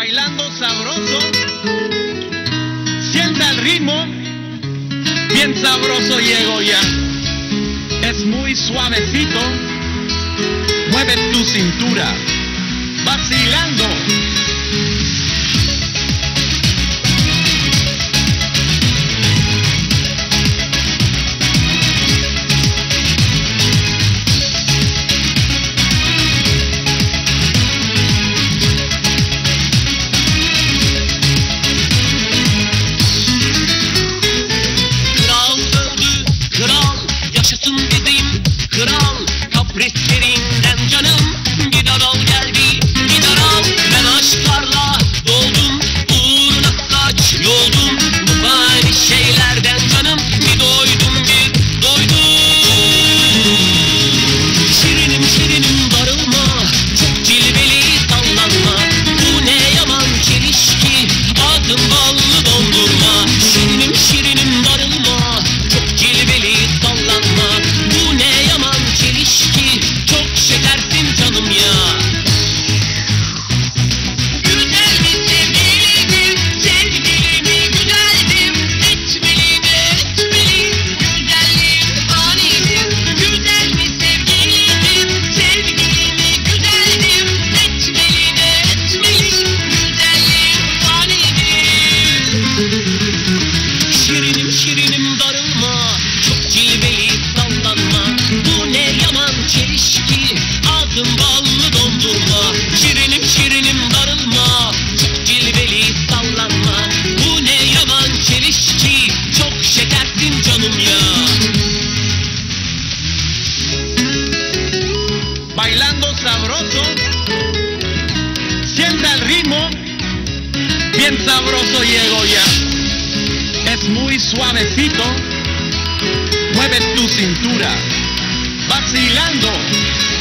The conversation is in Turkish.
bailando sabroso, sienta el ritmo, bien sabroso llego ya, es muy suavecito, mueve tu cintura, vacilando. Kaprislerinden canım bir daral geldi, bir daral. Ben aşklarla doldum, uğruna kaç yoldum. Bu fani şeylerden canım bir doydum, bir doydum. Şirinim şirinim darılma, çok cilveli sallanma. Bu ne yaman çelişki, adım ballı dondurma. Şirinim şirinim darılma, çok cilveli sallanma. Bu ne yaman çelişki, çok şekersin canım ya. Güzel mi sevgilim, sevgilimi güzeldim, etmeli mi etmeli, güzelliğim fanidim. Güzel mi sevgilim, sevgilimi güzeldim, etmeli mi etmeli, güzelliğim fanidim. Şirinim şirinim darılma, çok cilveli sallanma. Bu ne yaman çelişki, adım ballı dondurma. Şirinim şirinim darılma, çok cilveli sallanma. Bu ne yaman çelişki, çok şekersin canım ya. Bailando sabroso, sienta el ritmo, bien sabroso llego ya, es muy suavecito, mueve tu cintura, vacilando.